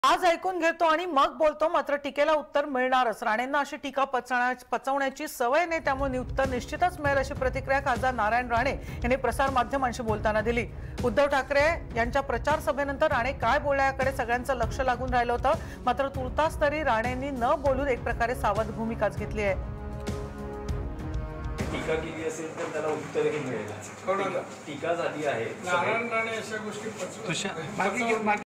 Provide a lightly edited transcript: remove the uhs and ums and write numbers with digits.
आज ऐकून घेतो आणि मग बोलतो, मात्र टीकेला उत्तर मिळणारच। राणेंना अशी टीका पचवण्याची सवय नाही, त्यामुळे उत्तर निश्चितच मिळेल अशी प्रतिक्रिया खासदार नारायण राणे यांनी प्रसार माध्यमांशी बोलताना दिली। उद्धव ठाकरे यांच्या प्रचार सभेनंतर राणे काय बोलल्याकडे सगळ्यांचं लक्ष लागून राहिलं होतं, मात्र तुर्तास तरी राणेंनी न बोलून एक प्रकारे सावध भूमिकाच घेतली आहे। टीका केली असेल तर त्याला उत्तरही मिळेल। टीका झाली आहे। नारायण राणे अशा गोष्टी